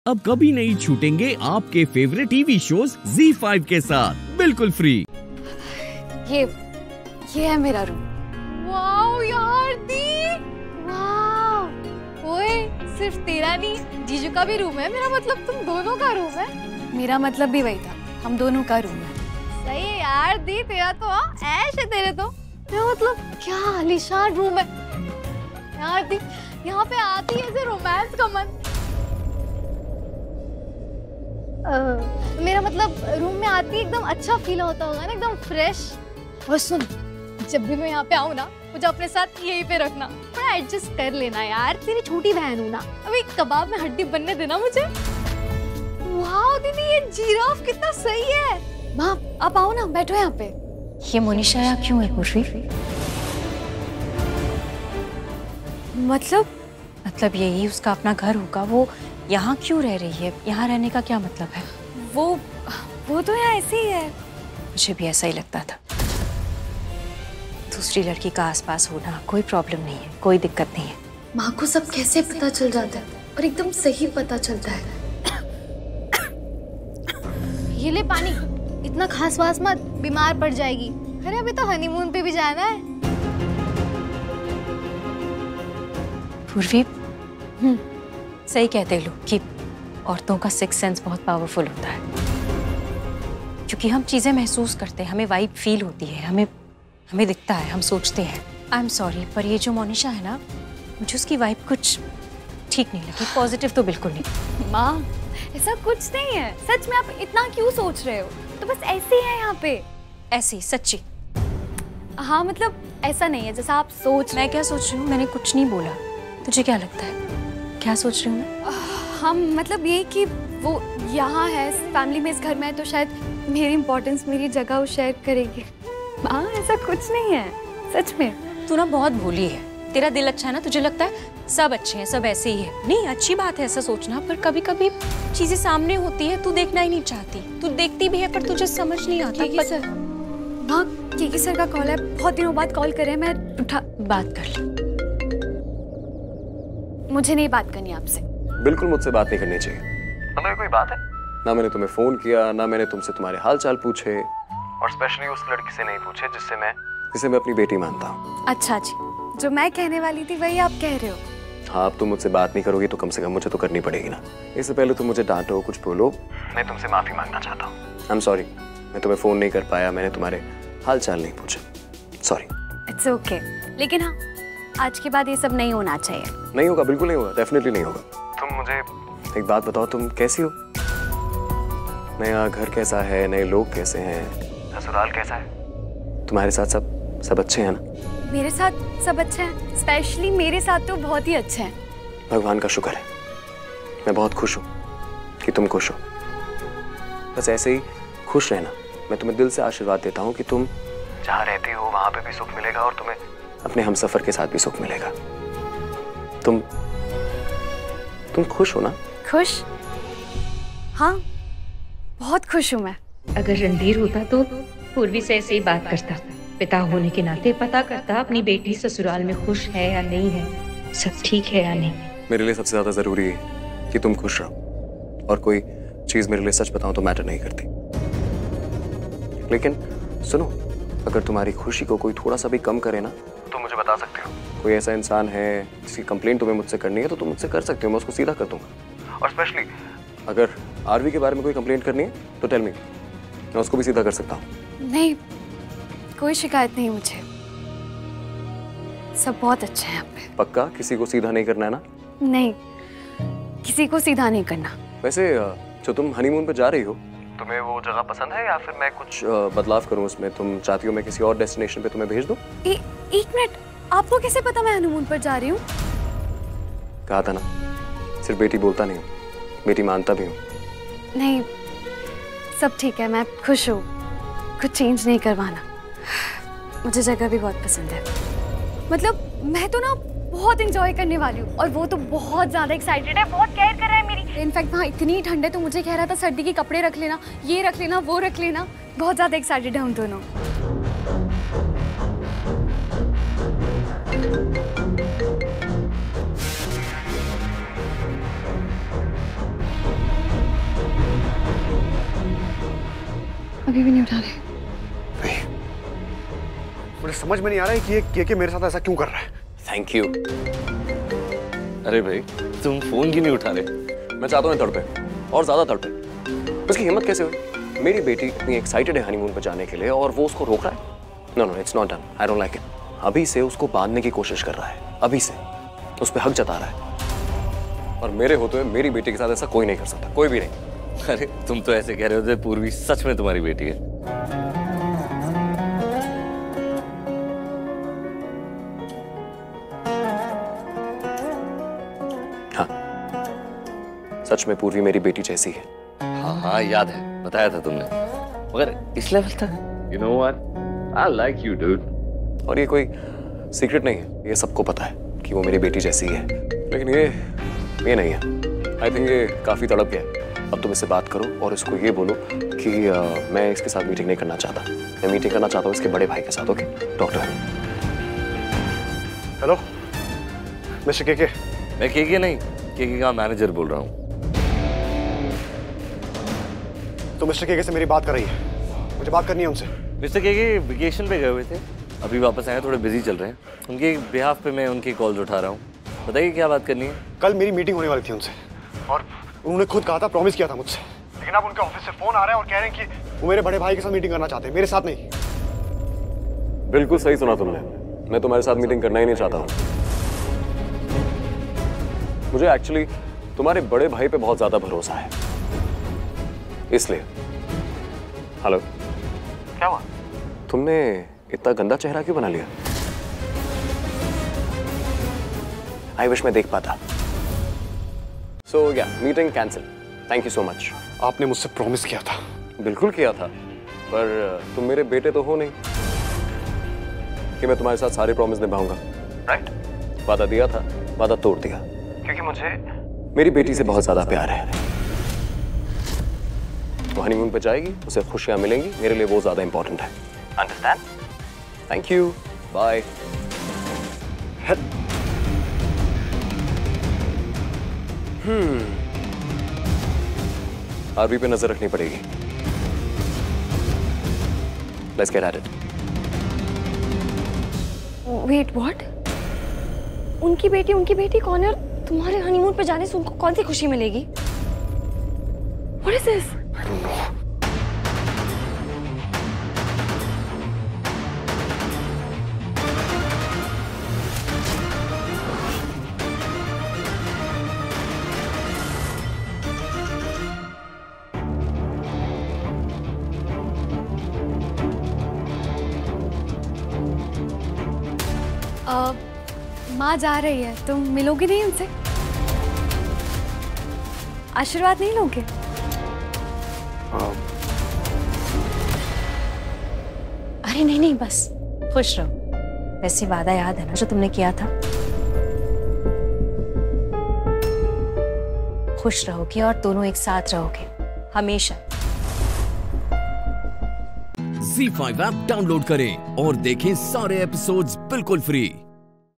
अब कभी नहीं छूटेंगे आपके फेवरेट टीवी शोज ZEE5 के साथ बिल्कुल फ्री। ये है मेरा रूम। वाओ यार दी, वाओ। ओए सिर्फ तेरा नहीं, जीजू का भी रूम है। मेरा मतलब तुम दोनों का रूम है। मेरा मतलब भी वही था, हम दोनों का रूम है। सही है यार दी, तेरा तो ऐश है तेरे तो। मेरा मतलब क्या आलीशान रूम है यार दी। यहाँ पे आती है ऐसे रोमांस का मन। मेरा मतलब रूम में आती एकदम अच्छा फील होता होगा ना, एकदम फ्रेश। और सुन, जब भी मैं यहाँ पे आऊँ ना, मुझे अपने साथ यहीं पे रखना, थोड़ा एडजस्ट कर लेना यार। तेरी छोटी बहन हूँ ना, अभी कबाब में हड्डी बनने देना मुझे। वाह दीदी, ये जिराफ कितना सही है। माँ आप आओ ना, बैठो यहाँ पे। ये मोनिशा यहाँ क्यों है पूर्वी? मतलब यही उसका अपना घर होगा, वो यहाँ क्यों रह रही है? यहाँ रहने का क्या मतलब है? वो तो यहाँ ऐसे ही है। मुझे भी ऐसा ही लगता था। दूसरी लड़की का आसपास होना कोई प्रॉब्लम नहीं है, कोई दिक्कत नहीं है। माँ को सब कैसे पता चल जाता है और एकदम सही पता चलता है। ये ले पानी, इतना खास वास मत, बीमार पड़ जाएगी। अरे अभी तो हनीमून पे भी जाना है। पूर्वी, सही कहते लोग कि औरतों का सिक्स सेंस बहुत पावरफुल होता है, क्योंकि हम चीजें महसूस करते हैं, हमें वाइब फील होती है, हमें दिखता है, हम सोचते हैं। आई एम सॉरी, पर ये जो मोनिशा है ना, मुझे उसकी वाइब कुछ ठीक नहीं लगी, पॉजिटिव तो बिल्कुल नहीं। माँ ऐसा कुछ नहीं है, सच में। आप इतना क्यों सोच रहे हो? तो बस ऐसे ही है यहाँ पे। ऐसे ही, सच्ची। हाँ मतलब ऐसा नहीं है जैसा आप सोच। मैं क्या सोच रही हूँ? मैंने कुछ नहीं बोला। तुझे क्या लगता है क्या सोच रही हूँ मैं? हम मतलब ये कि वो यहाँ है, फैमिली में, इस घर में है, तो शायद मेरी इम्पोर्टेंस, मेरी जगह वो शेयर करेगी। हाँ ऐसा कुछ नहीं है, सच में। तू ना बहुत भोली है। तेरा दिल अच्छा है ना, तुझे लगता है सब अच्छे हैं, सब ऐसे ही है। नहीं, अच्छी बात है ऐसा सोचना, पर कभी कभी चीजें सामने होती है, तू देखना ही नहीं चाहती। तू देखती भी है पर तुझे समझ नहीं आता। सर, माँ केकी सर का कॉल है, बहुत दिनों बाद कॉल करे। मैं उठा, बात कर ले। मुझे नहीं बात करनी आपसे। बिल्कुल मुझसे बात नहीं करनी चाहिए। मतलब कोई बात है? ना मैंने तुम्हें फोन किया, ना मैंने तुमसे तुम्हारे हाल चाल पूछे, और स्पेशली उस लड़की से नहीं पूछे जिसे मैं अपनी बेटी मानता हूँ। अच्छा जी, जो मैं कहने वाली थी वही आप कह रहे हो। हाँ, अब तुम मुझसे बात नहीं करोगी तो कम से कम मुझे तो करनी पड़ेगी ना। इससे पहले तुम मुझे डांटो, कुछ बोलो, मैं तुमसे माफी मांगना चाहता हूँ। आई एम सॉरी, मैं तुम्हें फोन नहीं कर पाया, मैंने तुम्हारे हाल चाल नहीं पूछा, सॉरी। इट्स ओके, लेकिन हाँ आज के बाद ये सब नहीं होना चाहिए। नहीं होगा, बिल्कुल नहीं होगा, डेफिनेटली नहीं होगा। तुम मुझे एक बात बताओ, तुम कैसी हो? नया घर कैसा है, नए लोग कैसे हैं, ससुराल कैसा है? तुम्हारे साथ सब अच्छे हैं ना? मेरे साथ सब अच्छे हैं, स्पेशली मेरे साथ तो बहुत ही अच्छे हैं। भगवान का शुक्र है, मैं बहुत खुश हूँ कि तुम खुश हो। बस ऐसे ही खुश रहना। मैं तुम्हें दिल से आशीर्वाद देता हूँ कि तुम जहाँ रहती हो वहाँ पे भी सुख मिलेगा और तुम्हें अपने हमसफर के साथ भी सुख मिलेगा। तुम खुश हो ना? खुश? हाँ बहुत खुश हूँ मैं। अगर रणधीर होता तो पूर्वी से ऐसे ही बात करता। पिता होने के नाते पता करता अपनी बेटी ससुराल में खुश है या नहीं है, सब ठीक है या नहीं। मेरे लिए सबसे ज्यादा जरूरी है कि तुम खुश रहो, और कोई चीज मेरे लिए सच बताऊं तो मैटर नहीं करती। लेकिन सुनो, अगर तुम्हारी खुशी को कोई थोड़ा सा भी कम करे ना तो मुझे बता सकते हो। कोई ऐसा इंसान है जिसकी कंप्लेंट तुम्हें मुझसे करनी है तो तुम मुझसे कर सकते हो, मैं उसको सीधा कर दूंगा। और स्पेशली अगर आरवी के बारे में कोई कंप्लेंट करनी है तो टेल मी, मैं उसको भी सीधा कर सकता हूँ। नहीं, कोई शिकायत नहीं मुझे, सब बहुत अच्छे हैं यहाँ पे। पक्का? किसी को सीधा नहीं करना है ना? नहीं, किसी को सीधा नहीं करना। वैसे जो तुम हनीमून पे जा रही हो, तुम्हें वो जगह पसंद है या फिर मैं कुछ बदलाव करूं उसमें? तुम चाहती हो मैं किसी और डेस्टिनेशन पे तुम्हें भेज दूं? एक मिनट, आपको कैसे पता मैं हनीमून पर जा रही हूँ? कहा था ना, सिर्फ बेटी बोलता नहीं हूँ, बेटी मानता भी हूँ। नहीं, सब ठीक है, मैं खुश हूँ, कुछ चेंज नहीं करवाना। मुझे जगह भी बहुत पसंद है, मतलब मैं तो ना बहुत एंजॉय करने वाली हूँ, और वो तो बहुत ज़्यादा एक्साइटेड है, बहुत केयर कर रहा है मेरी। इनफैक्ट वहाँ इतनी ठंड है तो मुझे कह रहा था सर्दी के कपड़े रख लेना, ये रख लेना, वो रख लेना। बहुत ज़्यादा एक्साइटेड है हम दोनों। अभी भी नहीं उठा रहे। नहीं, मुझे समझ में नहीं आ रहा है कि ये मेरे साथ ऐसा क्यों कर रहा है। Thank you. अरे भाई तुम फोन क्यों नहीं उठा रहे? मैं चाहता हूँ तड़पे और ज्यादा तड़पे। उसकी हिम्मत कैसे हुई? मेरी बेटी इतनी एक्साइटेड है हनीमून पर जाने के लिए और वो उसको रोक रहा है। No no, it's not done, I don't like it. अभी से उसको बांधने की कोशिश कर रहा है, अभी से उस पर हक जता रहा है। और मेरे होते हुए मेरी बेटी के साथ ऐसा कोई नहीं कर सकता, कोई भी नहीं। अरे तुम तो ऐसे कह रहे हो पूर्वी सच में तुम्हारी बेटी है। हाँ, सच में पूर्वी मेरी बेटी जैसी है। हाँ हाँ याद है, बताया था तुमने, मगर इस लेवल तक। You know what, I like you dude. और ये कोई सीक्रेट नहीं है, ये सबको पता है कि वो मेरी बेटी जैसी है। लेकिन ये नहीं है। आई थिंक ये काफी तड़प गया है। अब तुम इससे बात करो और इसको ये बोलो कि मैं इसके साथ मीटिंग नहीं करना चाहता। मैं मीटिंग करना चाहता हूँ इसके बड़े भाई के साथ। Okay doctor. Hello mister KK. मैं केके नहीं, केके का मैनेजर बोल रहा हूँ। तो मिस्टर केके से मेरी बात कर रही है, मुझे बात करनी है उनसे। मिस्टर केके वेकेशन पे गए हुए थे, अभी वापस आए, थोड़े बिजी चल रहे हैं। उनके बिहाफ पे मैं उनकी कॉल्स उठा रहा हूँ। बताइए क्या बात करनी है? कल मेरी मीटिंग होने वाली थी उनसे और उन्होंने खुद कहा था, प्रॉमिस किया था मुझसे। लेकिन अब उनके ऑफिस से फोन आ रहा है और कह रहे हैं कि वो मेरे बड़े भाई के साथ मीटिंग करना चाहते हैं, मेरे साथ नहीं। बिल्कुल सही सुना तुमने। मैं तुम्हारे साथ मीटिंग करना ही नहीं चाहता हूँ। मुझे एक्चुअली तुम्हारे बड़े भाई पे बहुत ज्यादा भरोसा है, इसलिए। हेलो, क्या हुआ? तुमने इतना गंदा चेहरा क्यों बना लिया? आई विश मैं देख पाता। सो या meeting cancel. Thank you so much. आपने मुझसे प्रॉमिस किया था। बिल्कुल किया था, पर तुम मेरे बेटे तो हो नहीं कि मैं तुम्हारे साथ सारे प्रॉमिस निभाऊंगा। राइट? वादा दिया था, वादा तोड़ दिया, क्योंकि मुझे मेरी बेटी से बहुत ज्यादा प्यार है। वो हनीमून पे जाएगी, उसे खुशियां मिलेंगी, मेरे लिए वो ज्यादा इंपॉर्टेंट है। Understand? Thank you, bye. RV पे नजर रखनी पड़ेगी। Let's get at it. Wait what? उनकी बेटी कौन है और तुम्हारे हनीमून पे जाने से उनको कौन सी खुशी मिलेगी? What is this? I don't know. माँ जा रही है, तुम मिलोगे नहीं उनसे? आशीर्वाद नहीं लोगे? अरे नहीं नहीं, बस खुश रहो। वैसे वादा याद है ना जो तुमने किया था? खुश रहोगे और दोनों एक साथ रहोगे हमेशा। ZEE5 ऐप डाउनलोड करें और देखें सारे एपिसोड्स बिल्कुल फ्री।